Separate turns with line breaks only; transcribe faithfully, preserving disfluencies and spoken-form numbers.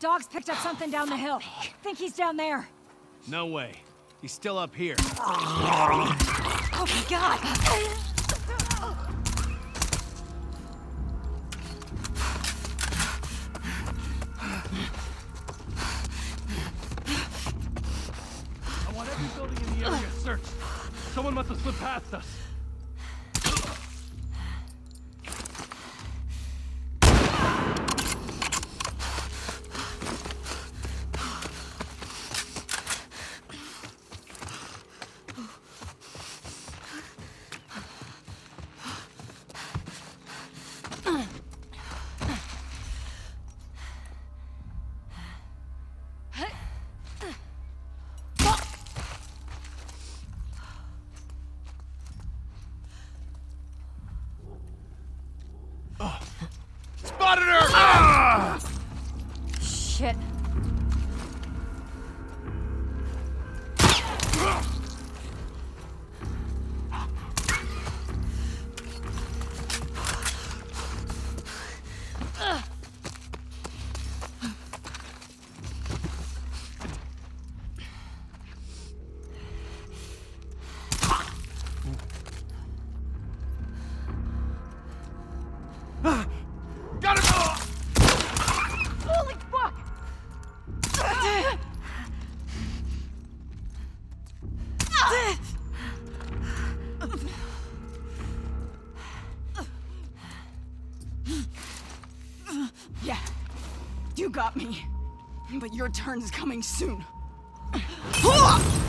dogs picked up something down the hill. Think he's down there.
No way. He's still up here.
Oh my god!
I want every building in the area searched. Someone must have slipped past us. Spotted her! Ah!
Shit.
Got him!
Holy fuck! Yeah, you got me. But your turn is coming soon.